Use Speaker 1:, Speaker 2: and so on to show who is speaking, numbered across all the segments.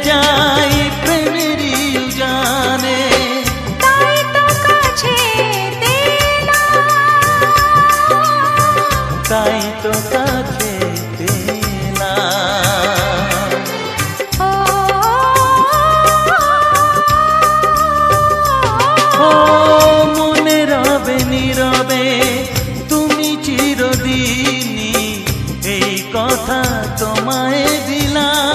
Speaker 1: যাই প্রেমেরই উজানে।
Speaker 2: তাই তো কাছে
Speaker 1: তাই তো কাছে পেলাম। ও মনে রবে নীরবে তুমি চিরদিনই, এই কথা তোমায় দিলাম।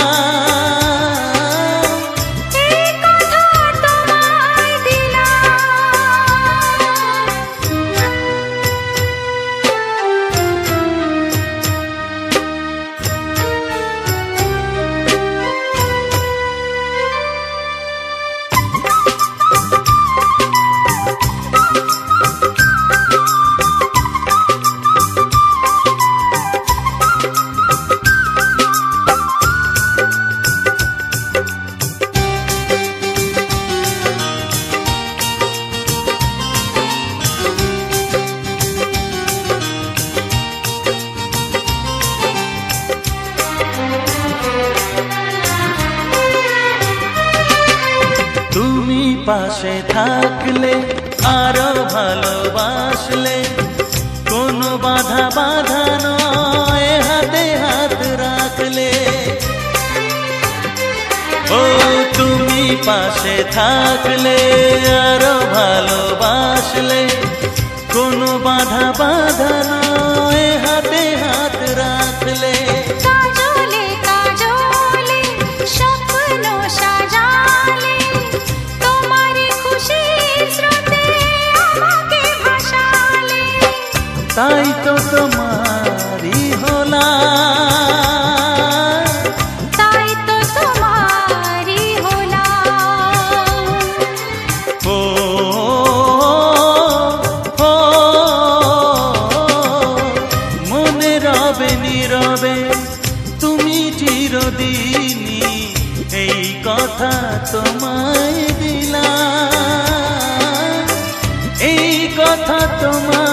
Speaker 1: তুমি পাশে থাকলে আরো ভালোবাসলে, কোনো বাধা বাধা নয় হাতে হাত রাখলে। ও তুমি পাশে থাকলে আরো ভালোবাসলে, কোনো বাধা বাধা নয় হাতে হাত রাখলে।
Speaker 2: কাজলে কাজলে স্বপ্ন সাজালে, তোমার খুশির স্রোতে আমাকে ভাসালে।
Speaker 1: তাই তো তোমারই হলাম,
Speaker 2: তাই তো তোমারই হলাম।
Speaker 1: ও মনে রবে নীরবে তুমি চিরদিনই, এই কথা তোমায় দিলাম, এই কথা তোমায়